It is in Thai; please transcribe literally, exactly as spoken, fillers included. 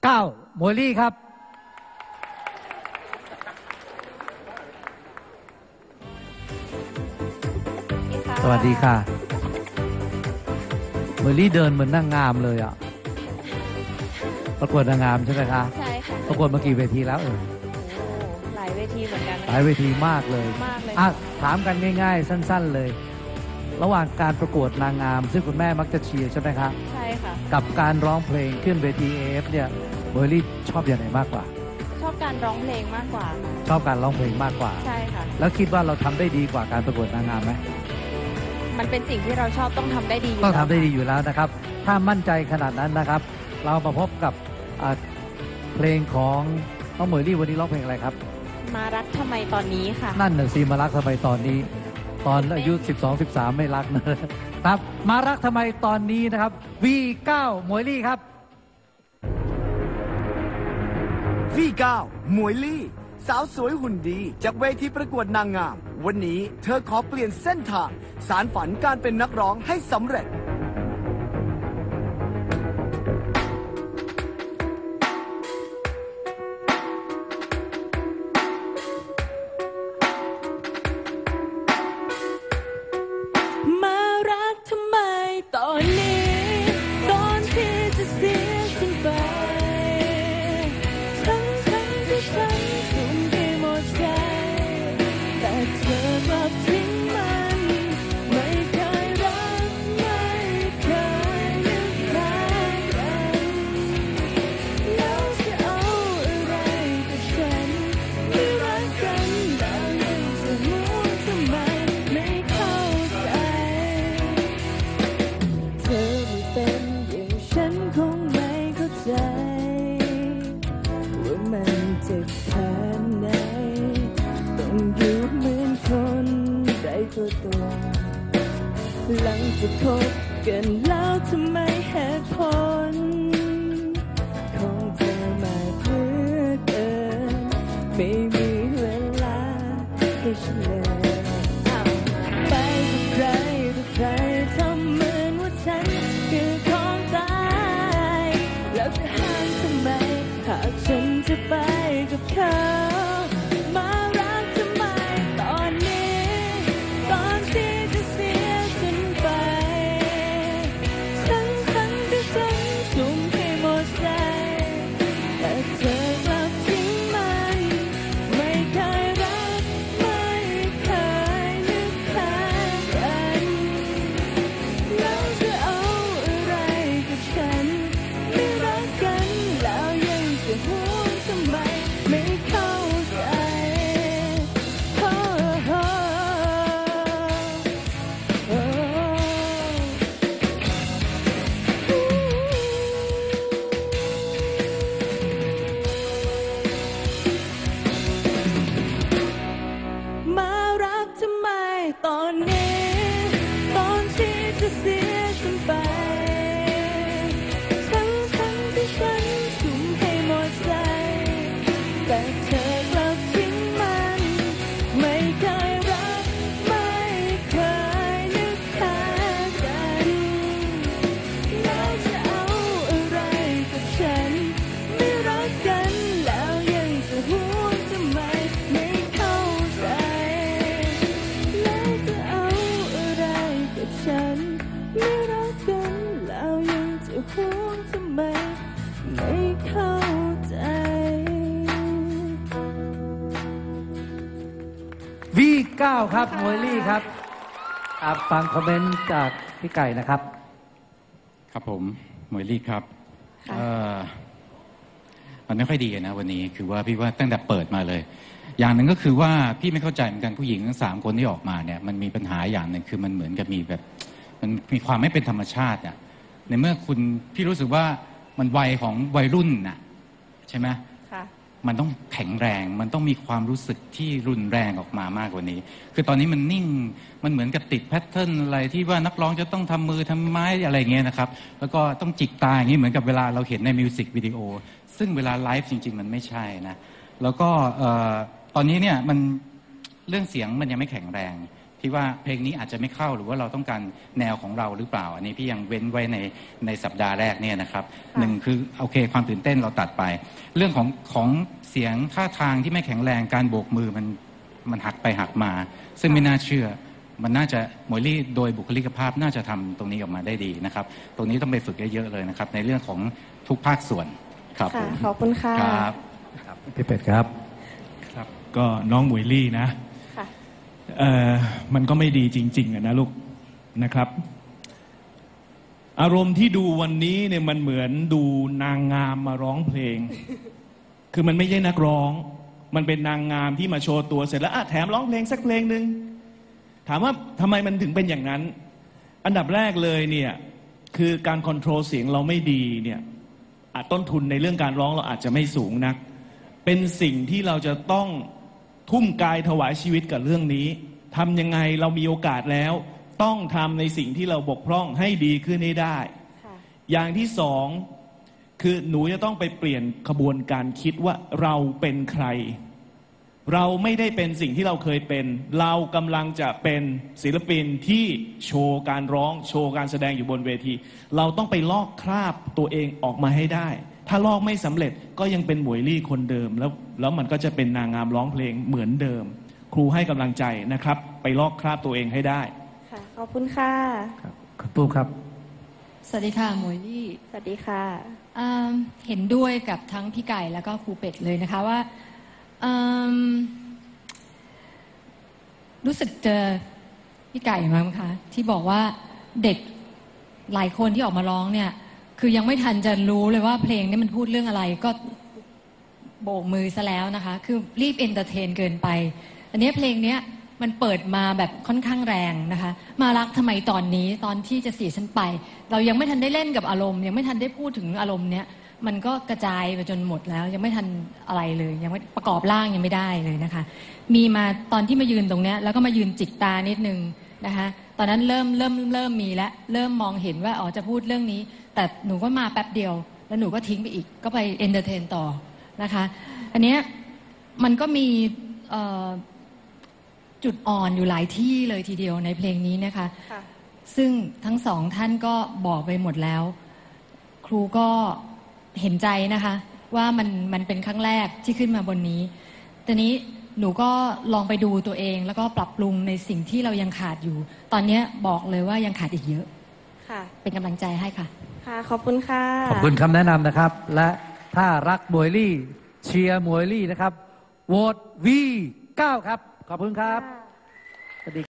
เก้าโมลี่ครับสวัสดีค่ะโมลี่เดินเหมือนนางงามเลยอ่ะประกวดนางงามใช่ไหมคะใช่ค่ะประกวดมากี่เวทีแล้วเออหลายเวทีเหมือนกันหลายเวทีมากเลยมากเลยอ่ะถามกันง่ายๆสั้นๆเลยระหว่างการประกวดนางงามซึ่งคุณแม่มักจะเชียร์ใช่ไหมคะใช่ค่ะกับการร้องเพลงขึ้นเวที เอ เอฟ เนี่ยเมอร์ลี่ชอบอย่างไหนมากกว่าชอบการร้องเพลงมากกว่าชอบการร้องเพลงมากกว่าใช่ค่ะแล้วคิดว่าเราทำได้ดีกว่าการประกวดนางงามไหมมันเป็นสิ่งที่เราชอบต้องทำได้ดีอยู่ต้องทำได้ดีอยู่แล้วนะครับถ้ามั่นใจขนาดนั้นนะครับเรามาพบกับเพลงของน้องเมอร์ลี่วันนี้ร้องเพลงอะไรครับมารักทำไมตอนนี้ค่ะนั่นน่ะสิมารักทำไมตอนนี้ตอนอายุสิบสอง สิบสามไม่รักนะครับมารักทำไมตอนนี้นะครับ วี เก้า หมวยลี่ครับวี เก้า หมวยลี่สาวสวยหุ่นดีจากเวทีประกวดนางงามวันนี้เธอขอเปลี่ยนเส้นทางสารฝันการเป็นนักร้องให้สำเร็จหลังจากคบกันแล้วทำไมเหตุผลของเธอมาเพื่อเกินไม่มีเวลาให้ฉันเลยไปกับใครกับใครทำเหมือนว่าฉันคือของตายแล้วจะห้ามทำไมหากฉันจะไปกับเขาวี เก้า ครับโมลี่ครับฟังคอมเมนต์จากพี่ไก่นะครับครับผมโมลี่ครับมันไม่ค่อยดีนะวันนี้คือว่าพี่ว่าตั้งแต่เปิดมาเลยอย่างหนึ่งก็คือว่าพี่ไม่เข้าใจเหมือนกันผู้หญิงทั้งสามคนที่ออกมาเนี่ยมันมีปัญหาอย่างหนึ่งคือมันเหมือนกับมีแบบมันมีความไม่เป็นธรรมชาติอ่ะในเมื่อคุณพี่รู้สึกว่ามันวัยของวัยรุ่นน่ะใช่ไหมมันต้องแข็งแรงมันต้องมีความรู้สึกที่รุนแรงออกมามากกว่านี้คือตอนนี้มันนิ่งมันเหมือนกับติดแพทเทิร์นอะไรที่ว่านักร้องจะต้องทำมือทำไม้อะไรเงี้ยนะครับแล้วก็ต้องจิกตาอย่างนี้เหมือนกับเวลาเราเห็นในมิวสิกวิดีโอซึ่งเวลาไลฟ์จริงๆมันไม่ใช่นะแล้วก็ตอนนี้เนี่ยมันเรื่องเสียงมันยังไม่แข็งแรงทพี่ว่าเพลงนี้อาจจะไม่เข้าหรือว่าเราต้องการแนวของเราหรือเปล่าอันนี้พี่ยังเว้นไว้ในในสัปดาห์แรกเนี่ยนะครับหนึ่งคือโอเคความตื่นเต้นเราตัดไปเรื่องของของเสียงท่าทางที่ไม่แข็งแรงการโบกมือมันมันหักไปหักมาซึ่งไม่น่าเชื่อมันน่าจะหมวยลี่โดยบุคลิกภาพน่าจะทำตรงนี้ออกมาได้ดีนะครับตรงนี้ต้องไปฝึกเยอะๆเลยนะครับในเรื่องของทุกภาคส่วนครับผมขอบคุณค่ะครับพี่เป็ดครับครับก็น้องหมวยลี่นะค่ะเอ่อมันก็ไม่ดีจริงๆอะนะลูกนะครับอารมณ์ที่ดูวันนี้เนี่ยมันเหมือนดูนางงามมาร้องเพลง คือมันไม่ใช่นักร้องมันเป็นนางงามที่มาโชว์ตัวเสร็จแล้วอ่ะแถมร้องเพลงสักเพลงหนึ่งถามว่าทำไมมันถึงเป็นอย่างนั้นอันดับแรกเลยเนี่ยคือการคอนโทรลเสียงเราไม่ดีเนี่ยอาจต้นทุนในเรื่องการร้องเราอาจจะไม่สูงนักเป็นสิ่งที่เราจะต้องทุ่มกายถวายชีวิตกับเรื่องนี้ทำยังไงเรามีโอกาสแล้วต้องทำในสิ่งที่เราบกพร่องให้ดีขึ้นให้ได้อย่างที่สองคือหนูจะต้องไปเปลี่ยนขบวนการคิดว่าเราเป็นใครเราไม่ได้เป็นสิ่งที่เราเคยเป็นเรากำลังจะเป็นศิลปินที่โชว์การร้องโชว์การแสดงอยู่บนเวทีเราต้องไปลอกคราบตัวเองออกมาให้ได้ถ้าลอกไม่สำเร็จก็ยังเป็นหมวยลี่คนเดิมแล้วแล้วมันก็จะเป็นนางงามร้องเพลงเหมือนเดิมครูให้กำลังใจนะครับไปลอกคราบตัวเองให้ได้ค่ะขอบคุณค่ะคุณปุ้มครับสวัสดีค่ะหมวยลี่สวัสดีค่ะเห็นด้วยกับทั้งพี่ไก่แล้วก็ครูเป็ดเลยนะคะว่ารู้สึกเจอพี่ไก่มั้งคะที่บอกว่าเด็กหลายคนที่ออกมาร้องเนี่ยคือยังไม่ทันจะรู้เลยว่าเพลงนี้มันพูดเรื่องอะไรก็โบกมือซะแล้วนะคะคือรีบเอนเตอร์เทนเกินไปอันนี้เพลงนี้มันเปิดมาแบบค่อนข้างแรงนะคะมารักทำไมตอนนี้ตอนที่จะเสียฉันไปเรายังไม่ทันได้เล่นกับอารมณ์ยังไม่ทันได้พูดถึงอารมณ์เนี้ยมันก็กระจายไปจนหมดแล้วยังไม่ทันอะไรเลยยังไม่ประกอบร่างยังไม่ได้เลยนะคะมีมาตอนที่มายืนตรงเนี้ยแล้วก็มายืนจิกตานิดนึงนะคะตอนนั้นเริ่มเริ่มเริ่มมีแล้วเริ่มมองเห็นว่าอ๋อจะพูดเรื่องนี้แต่หนูก็มาแป๊บเดียวแล้วหนูก็ทิ้งไปอีกก็ไปเอนเตอร์เทนต่อนะคะอันเนี้ยมันก็มีจุดอ่อนอยู่หลายที่เลยทีเดียวในเพลงนี้นะคะซึ่งทั้งสองท่านก็บอกไปหมดแล้วครูก็เห็นใจนะคะว่ามันมันเป็นครั้งแรกที่ขึ้นมาบนนี้แต่นี้หนูก็ลองไปดูตัวเองแล้วก็ปรับปรุงในสิ่งที่เรายังขาดอยู่ตอนนี้บอกเลยว่ายังขาดอีกเยอะค่ะเป็นกำลังใจให้ค่ะค่ะขอบคุณค่ะขอบคุณคำแนะนำนะครับและถ้ารักหมวยลี่เชียร์หมวยลี่นะครับโหวต วี เก้า ครับขอบคุณครับ